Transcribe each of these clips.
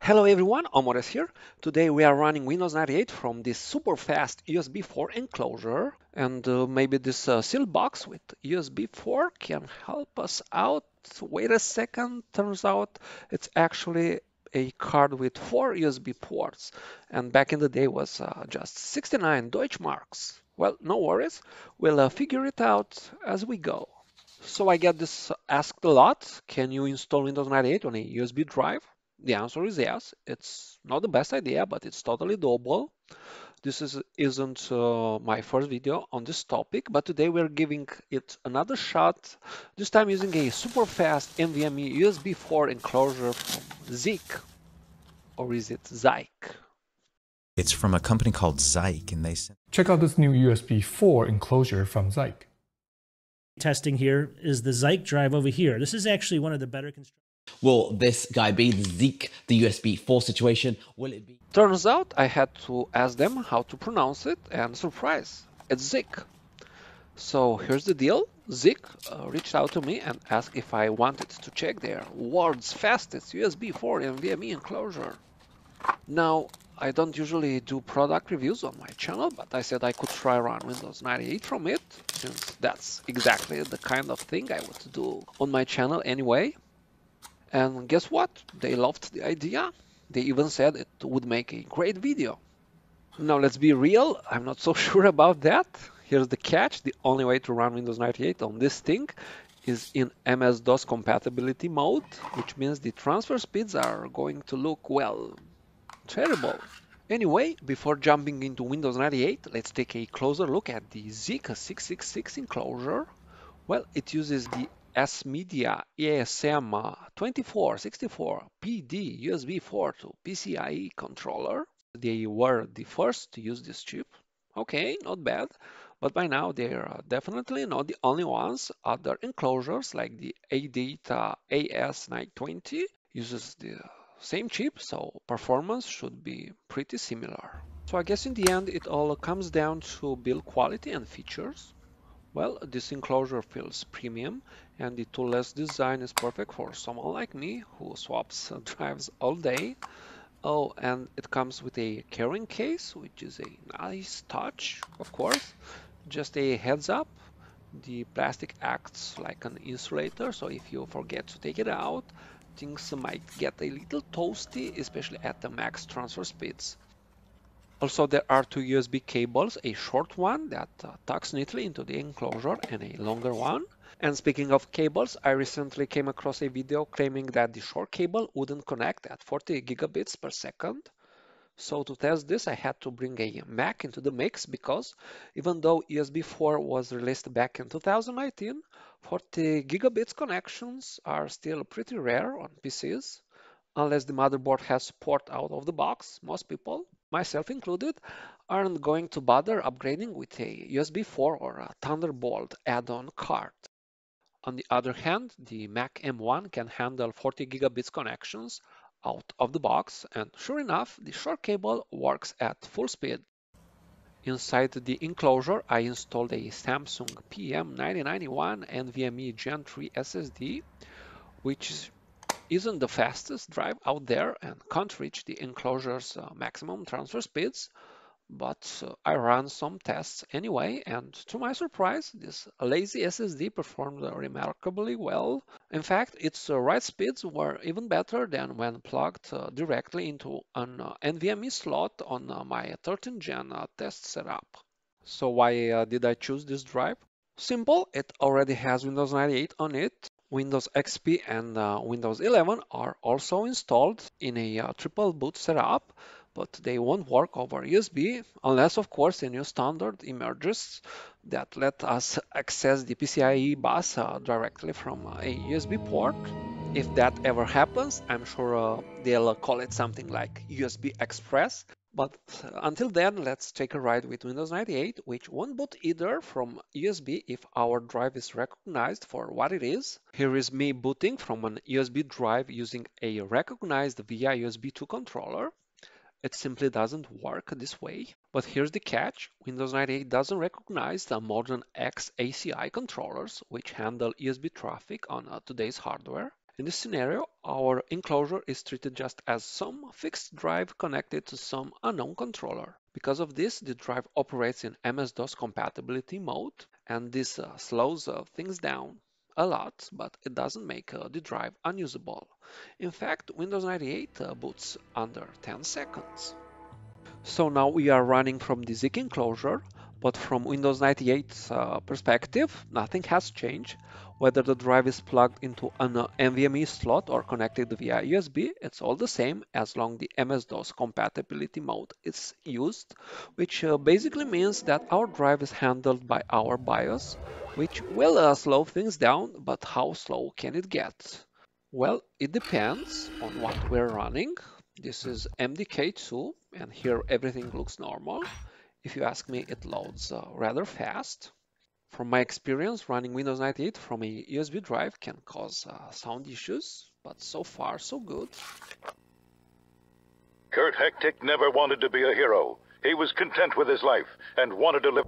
Hello everyone, Omores here. Today we are running Windows 98 from this super fast USB 4 enclosure, and maybe this sealed box with USB 4 can help us out. Wait a second, turns out it's actually a card with 4 USB ports, and back in the day was just 69 Deutschmarks. Well, no worries, we'll figure it out as we go. So I get this asked a lot, can you install Windows 98 on a USB drive? The answer is yes. It's not the best idea, but it's totally doable. Isn't my first video on this topic, but today we're giving it another shot, this time using a super fast NVMe USB 4 enclosure from Zike, or is it Zike? It's from a company called Zike, and they sent. Check out this new USB 4 enclosure from Zike. Testing here is the ZikeDrive over here. This is actually one of the better constructed. Will this guy be the Zeke, the USB 4 situation? Will it be? Turns out I had to ask them how to pronounce it, and surprise, it's Zike. So here's the deal. Zike reached out to me and asked if I wanted to check their world's fastest USB 4 NVMe enclosure. Now, I don't usually do product reviews on my channel, but I said I could try run Windows 98 from it, since that's exactly the kind of thing I would do on my channel anyway. And guess what? They loved the idea. They even said it would make a great video. Now let's be real, I'm not so sure about that. Here's the catch, the only way to run Windows 98 on this thing is in MS-DOS compatibility mode, which means the transfer speeds are going to look, well, terrible. Anyway, before jumping into Windows 98, let's take a closer look at the ZikeDrive Z666 enclosure. Well, it uses the S-Media ESM 2464 PD USB 4 to PCIe controller. They were the first to use this chip. Okay, not bad, but by now they are definitely not the only ones. Other enclosures like the ADATA AS920 uses the same chip, so performance should be pretty similar. So I guess in the end it all comes down to build quality and features. Well, this enclosure feels premium, and the toolless design is perfect for someone like me who swaps drives all day. Oh, and it comes with a carrying case, which is a nice touch, of course. Just a heads up, the plastic acts like an insulator, so if you forget to take it out, things might get a little toasty, especially at the max transfer speeds. Also, there are two USB cables, a short one that tucks neatly into the enclosure and a longer one. And speaking of cables, I recently came across a video claiming that the short cable wouldn't connect at 40 gigabits per second. So to test this, I had to bring a Mac into the mix because even though USB 4 was released back in 2019, 40 gigabits connections are still pretty rare on PCs. Unless the motherboard has support out of the box, most people, myself included, aren't going to bother upgrading with a USB 4 or a Thunderbolt add-on card. On the other hand, the Mac M1 can handle 40 gigabits connections out of the box, and sure enough, the short cable works at full speed. Inside the enclosure, I installed a Samsung PM9091 NVMe Gen 3 SSD, which isn't the fastest drive out there and can't reach the enclosure's maximum transfer speeds, but I ran some tests anyway, and to my surprise, this lazy SSD performed remarkably well. In fact, its write speeds were even better than when plugged directly into an NVMe slot on my 13th Gen test setup. So why did I choose this drive? Simple, it already has Windows 98 on it. Windows XP and Windows 11 are also installed in a triple boot setup, but they won't work over USB unless, of course, a new standard emerges that let us access the PCIe bus directly from a USB port. If that ever happens, I'm sure they'll call it something like USB Express. But until then, let's take a ride with Windows 98, which won't boot either from USB if our drive is recognized for what it is. Here is me booting from an USB drive using a recognized via USB 2 controller. It simply doesn't work this way. But here's the catch. Windows 98 doesn't recognize the modern XACI controllers, which handle USB traffic on today's hardware. In this scenario, our enclosure is treated just as some fixed drive connected to some unknown controller. Because of this, the drive operates in MS-DOS compatibility mode, and this slows things down a lot, but it doesn't make the drive unusable. In fact, Windows 98 boots under 10 seconds. So now we are running from the Zike enclosure, but from Windows 98's perspective, nothing has changed. Whether the drive is plugged into an NVMe slot or connected via USB, it's all the same as long the MS-DOS compatibility mode is used, which basically means that our drive is handled by our BIOS, which will slow things down, but how slow can it get? Well, it depends on what we're running. This is MDK2, and here everything looks normal. If you ask me, it loads rather fast. From my experience, running Windows 98 from a USB drive can cause sound issues, but so far so good. Kurt Hektic never wanted to be a hero. He was content with his life and wanted to live.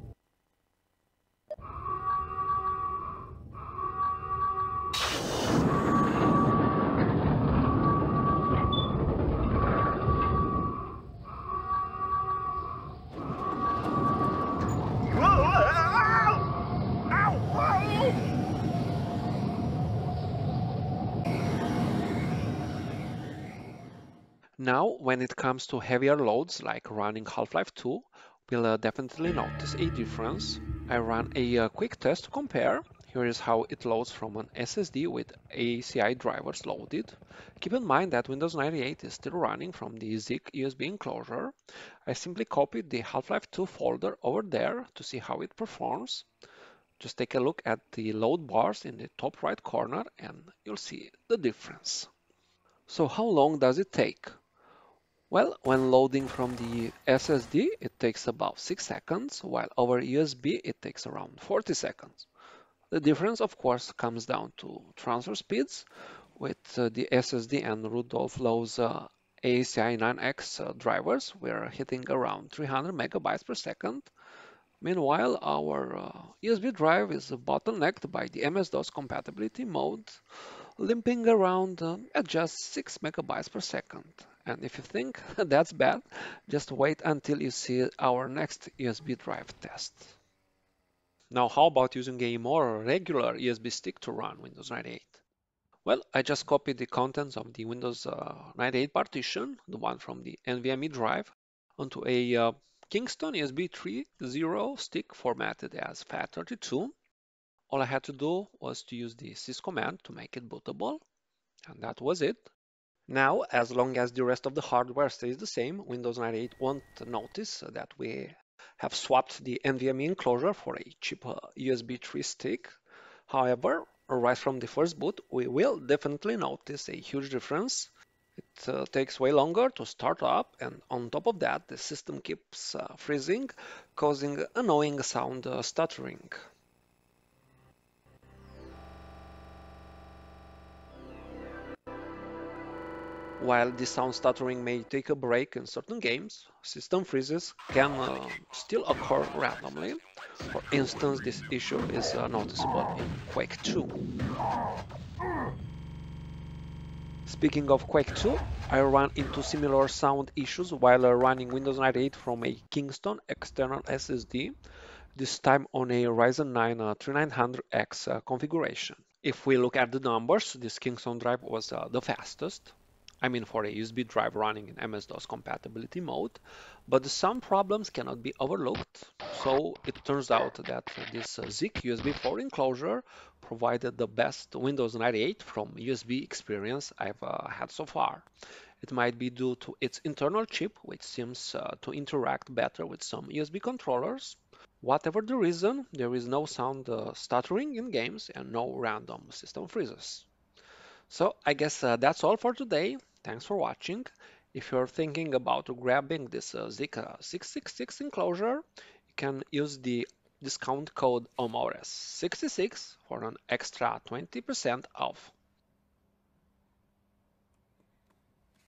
Now, when it comes to heavier loads like running Half-Life 2, we'll definitely notice a difference. I ran a quick test to compare. Here is how it loads from an SSD with ACI drivers loaded. Keep in mind that Windows 98 is still running from the Zike USB enclosure. I simply copied the Half-Life 2 folder over there to see how it performs. Just take a look at the load bars in the top right corner and you'll see the difference. So how long does it take? Well, when loading from the SSD, it takes about 6 seconds, while over USB, it takes around 40 seconds. The difference, of course, comes down to transfer speeds. With the SSD and Rudolph Lau's ACI 9X drivers, we're hitting around 300 megabytes per second. Meanwhile, our USB drive is bottlenecked by the MS-DOS compatibility mode, limping around at just 6 megabytes per second. And if you think that's bad, just wait until you see our next USB drive test. Now, how about using a more regular USB stick to run Windows 98? Well, I just copied the contents of the Windows 98 partition, the one from the NVMe drive, onto a Kingston USB 3.0 stick formatted as FAT32. All I had to do was to use the sys command to make it bootable, and that was it. Now, as long as the rest of the hardware stays the same, Windows 98 won't notice that we have swapped the NVMe enclosure for a cheap USB 3 stick. However, right from the first boot, we will definitely notice a huge difference. It takes way longer to start up, and on top of that, the system keeps freezing, causing annoying sound stuttering. While the sound stuttering may take a break in certain games, system freezes can still occur randomly. For instance, this issue is noticeable in Quake 2. Speaking of Quake 2, I ran into similar sound issues while running Windows 98 from a Kingston external SSD, this time on a Ryzen 9 3900X configuration. If we look at the numbers, this Kingston drive was the fastest. I mean, for a USB drive running in MS-DOS compatibility mode, but some problems cannot be overlooked. So it turns out that this Zike USB 4 enclosure provided the best Windows 98 from USB experience I've had so far. It might be due to its internal chip, which seems to interact better with some USB controllers. Whatever the reason, there is no sound stuttering in games and no random system freezes. So I guess that's all for today. Thanks for watching. If you're thinking about grabbing this Zike 666 enclosure, you can use the discount code OMORES66 for an extra 20% off.